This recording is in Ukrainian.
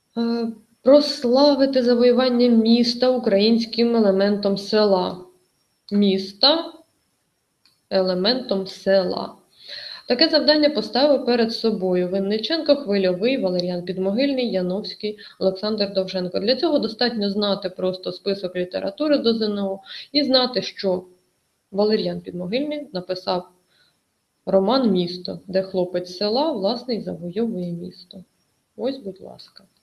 Прославити завоювання міста українським елементом села. Міста елементом села. Таке завдання поставив перед собою Винниченко, Хвильовий, Валеріан Підмогильний, Яновський, Олександр Довженко. Для цього достатньо знати просто список літератури до ЗНО і знати, що Валеріан Підмогильний написав роман «Місто», де хлопець з села, власне, і завойовує місто. Ось, будь ласка.